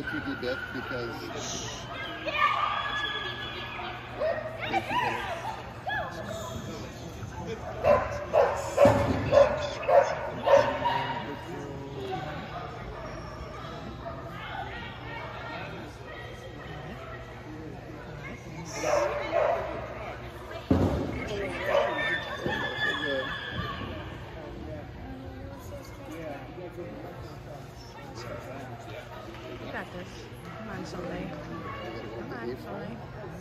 the 2D bit because You got this. Come on, Soleil. Come on, Soleil.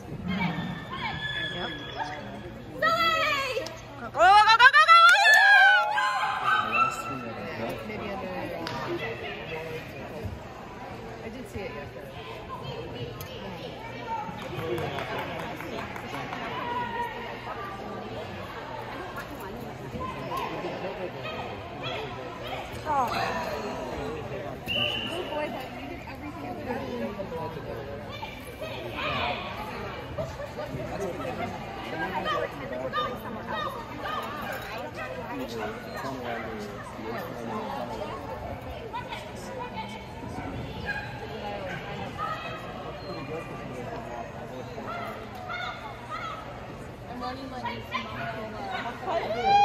Yep. Soleil! Go, go, go, go, go, go! Maybe I did see it yesterday. I'm running like